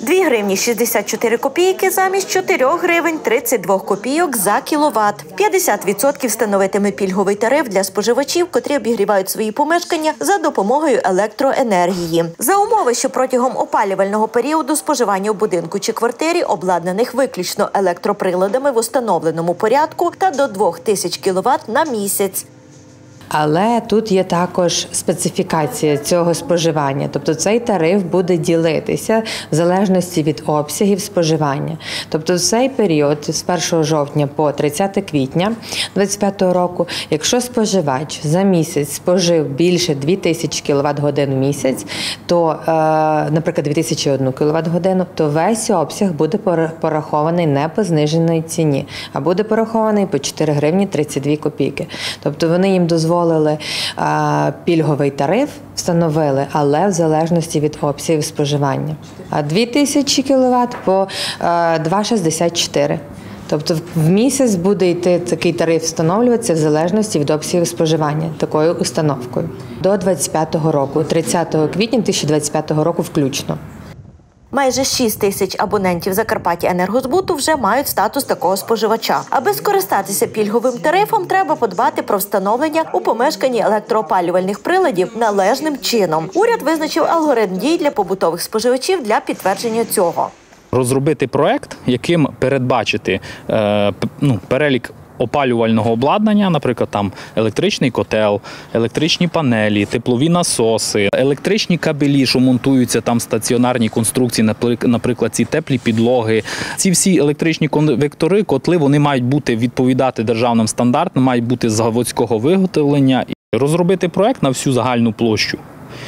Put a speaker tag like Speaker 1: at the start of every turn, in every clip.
Speaker 1: 2 гривні 64 копійки замість 4 гривень 32 копійок за кіловат. 50% становитиме пільговий тариф для споживачів, котрі обігрівають свої помешкання за допомогою електроенергії. За умови, що протягом опалювального періоду споживання в будинку чи квартирі, обладнаних виключно електроприладами в установленому порядку, та до 2000 кВт на місяць.
Speaker 2: Але тут є також специфікація цього споживання. Тобто цей тариф буде ділитися в залежності від обсягів споживання. Тобто в цей період з 1 жовтня по 30 квітня 2025 року, якщо споживач за місяць спожив більше 2000 кВт-годин в місяць, то, наприклад, 2001 кВт-годину, то весь обсяг буде порахований не по зниженій ціні, а буде порахований по 4 гривні 32 копійки. Тобто вони їм дозволили пільговий тариф, встановили, але в залежності від обсягів споживання. А 2000 кВт по 2,64. Тобто в місяць буде йти такий тариф встановлюватися в залежності від обсягів споживання такою установкою. До 2025 року, 30 квітня 2025 року включно.
Speaker 1: Майже 6 тисяч абонентів Закарпаттяенергозбуту вже мають статус такого споживача. Аби скористатися пільговим тарифом, треба подбати про встановлення у помешканні електроопалювальних приладів належним чином. Уряд визначив алгоритм дій для побутових споживачів для підтвердження цього.
Speaker 3: Розробити проект, яким передбачити перелік опалювального обладнання, наприклад, там електричний котел, електричні панелі, теплові насоси, електричні кабелі, що монтуються там стаціонарні конструкції, наприклад, ці теплі підлоги. Ці всі електричні конвектори, котли, вони мають відповідати державним стандартам, мають бути з заводського виготовлення. Розробити проект на всю загальну площу.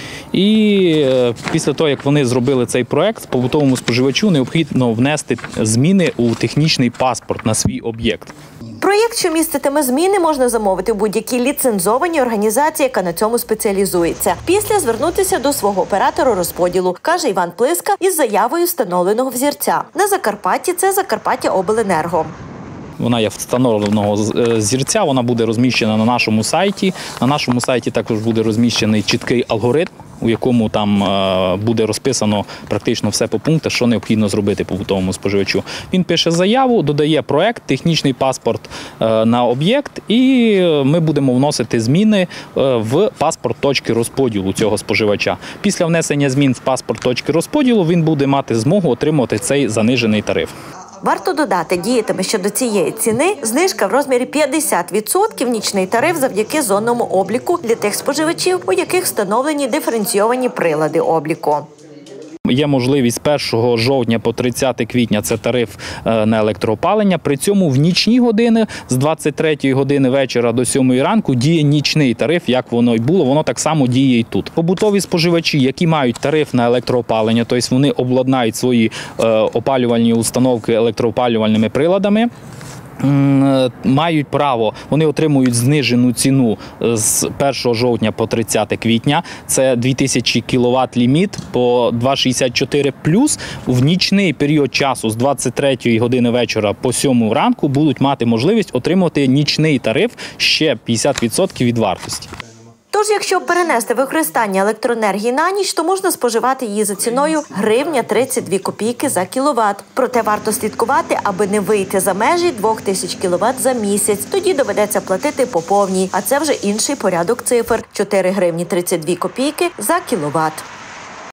Speaker 3: І після того, як вони зробили цей проект, побутовому споживачу необхідно внести зміни у технічний паспорт на свій об'єкт.
Speaker 1: Проєкт, що міститиме зміни, можна замовити в будь-якій ліцензованій організації, яка на цьому спеціалізується. Після звернутися до свого оператора розподілу, каже Іван Плиска, із заявою встановленого взірця. На Закарпатті це Закарпаттяобленерго.
Speaker 3: Вона є встановленого зірця, вона буде розміщена на нашому сайті. На нашому сайті також буде розміщений чіткий алгоритм, у якому там буде розписано практично все по пунктах, що необхідно зробити побутовому споживачу. Він пише заяву, додає проект, технічний паспорт на об'єкт, і ми будемо вносити зміни в паспорт точки розподілу цього споживача. Після внесення змін в паспорт точки розподілу він буде мати змогу отримувати цей занижений тариф.
Speaker 1: Варто додати, діятиме щодо цієї ціни знижка в розмірі 50% нічний тариф завдяки зонному обліку для тих споживачів, у яких встановлені диференційовані прилади обліку.
Speaker 3: Є можливість з 1 жовтня по 30 квітня – це тариф на електроопалення. При цьому в нічні години з 23 години вечора до 7 ранку діє нічний тариф, як воно й було, воно так само діє і тут. Побутові споживачі, які мають тариф на електроопалення, тобто вони обладнають свої опалювальні установки електроопалювальними приладами, мають право, вони отримують знижену ціну з 1 жовтня по 30 квітня, це 2000 кВт ліміт по 2,64 плюс в нічний період часу з 23 години вечора по 7 ранку будуть мати можливість отримати нічний тариф ще 50% від вартості.
Speaker 1: Тож, якщо перенести використання електроенергії на ніч, то можна споживати її за ціною гривня 32 копійки за кіловат. Проте варто слідкувати, аби не вийти за межі 2000 кВт за місяць. Тоді доведеться платити по повній, а це вже інший порядок цифр – 4 гривні 32 копійки за кіловат.